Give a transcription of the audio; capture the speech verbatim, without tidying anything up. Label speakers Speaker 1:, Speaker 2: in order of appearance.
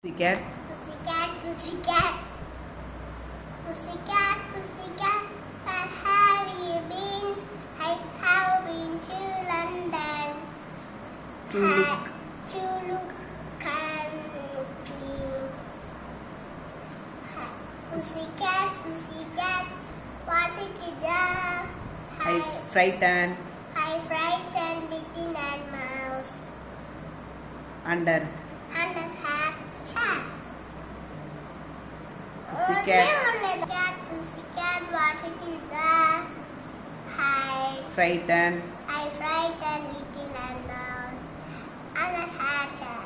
Speaker 1: Pussycat.
Speaker 2: Pussycat, pussycat. Pussycat, pussycat. Where have you been? I have been to London.
Speaker 1: To look.
Speaker 2: To look country. Pussycat, pussycat. What it is that?
Speaker 1: I frightened
Speaker 2: I frightened little and mouse.
Speaker 1: under
Speaker 2: And hat chat.
Speaker 1: Pussycat.
Speaker 2: Only cat, pussycat, what it is that? Hi.
Speaker 1: frightened
Speaker 2: I frightened little and mouse. And a hat chat.